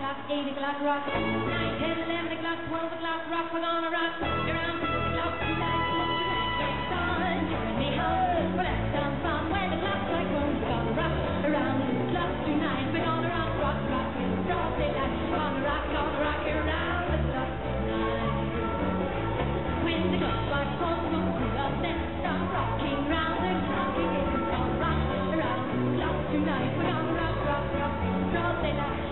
o'clock, 8 o'clock, rock. 9, 10, 11 o'clock, 12 o'clock, rock. We're gonna rock around 6 o'clock tonight. Get on, turn me on. Well, that sounds fun when the clock strikes one. We're gonna rock around 6 o'clock tonight. We're gonna rock, rock, rock in broad daylight. Gonna rock around the clock tonight. When the clock strikes one, we'll do the then start rocking round and rocking. We're gonna rock around the clock tonight. We're gonna rock, rock, rock in broad daylight.